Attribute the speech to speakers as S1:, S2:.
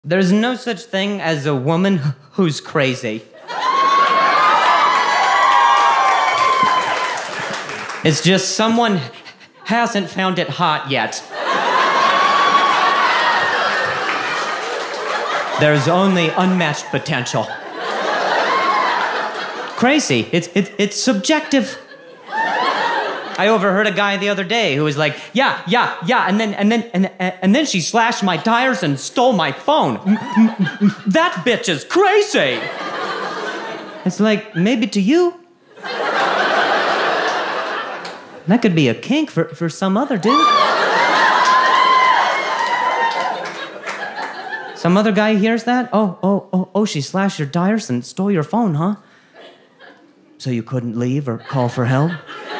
S1: There's no such thing as a woman who's crazy. It's just someone hasn't found it hot yet. There's only unmatched potential. Crazy. It's subjective. I overheard a guy the other day who was like, yeah, and then she slashed my tires and stole my phone. That bitch is crazy. It's like, maybe to you. That could be a kink for some other dude. Some other guy hears that? Oh, she slashed your tires and stole your phone, huh? So you couldn't leave or call for help?